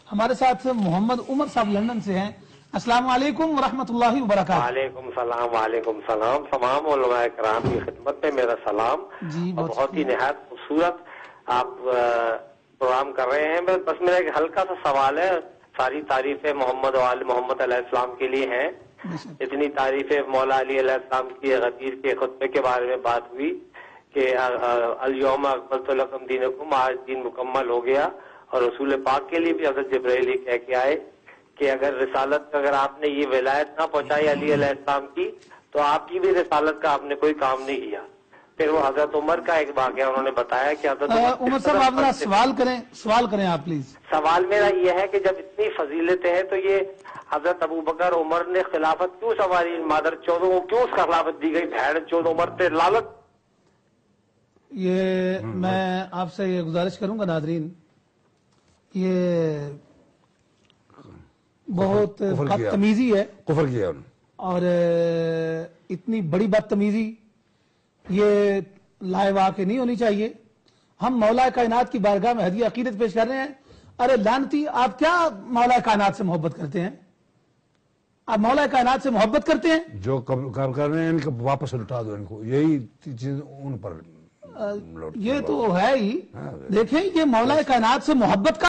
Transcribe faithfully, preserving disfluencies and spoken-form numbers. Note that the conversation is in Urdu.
ہمارے ساتھ محمد عمر صاحب لندن سے ہیں. السلام علیکم ورحمۃ اللہ وبرکاتہ. وعلیکم السلام وعلیکم السلام. تمام علماء کرام کی خدمت میں میرا سلام. جی اور بہت ہی نہایت خوبصورت آپ پروگرام کر رہے ہیں. بس میرا ایک ہلکا سا سوال ہے. ساری تعریفیں محمد و آل محمد علیہ السلام کے لیے ہیں. اتنی تعریفیں مولا علی علیہ السلام کی غدیر کے خطبے کے بارے میں بات ہوئی کہ الیوم اکملت لکم دینکم، آج دین مکمل ہو گیا. اور رسول پاک کے لیے بھی حضرت جبرائیل کہہ کے آئے کہ اگر رسالت اگر آپ نے یہ ولایت نہ پہنچائی علی علیہ السلام کی تو آپ کی بھی رسالت کا آپ نے کوئی کام نہیں کیا. پھر وہ حضرت عمر کا ایک واقعہ انہوں نے بتایا کہ حضرت عمر صاحب آپ ذرا سوال کریں سوال کریں آپ پلیز. سوال میرا یہ ہے کہ جب اتنی فضیلتیں ہیں تو یہ حضرت ابو بکر عمر نے خلافت کیوں سنواری؟ مادر چودہ کو کیوں اس کا خلافت دی گئی؟ بھیڑ چودہ عمر پہ لالت. یہ میں آپ سے یہ گزارش کروں گا ناظرین، یہ بہت بدتمیزی ہے، کفر کیا اور اتنی بڑی بدتمیزی یہ لائے واقع نہیں ہونی چاہیے. ہم مولا کائنات کی بارگاہ میں ہدیہ عقیدت پیش کر رہے ہیں. ارے لعنتی، آپ کیا مولا کائنات سے محبت کرتے ہیں؟ آپ مولا کائنات سے محبت کرتے ہیں؟ جو کام کر رہے ہیں ان کو واپس لوٹا دو، ان کو یہی چیز ان پر یہ تو ہے ہی. دیکھیں یہ مولا کائنات سے محبت کا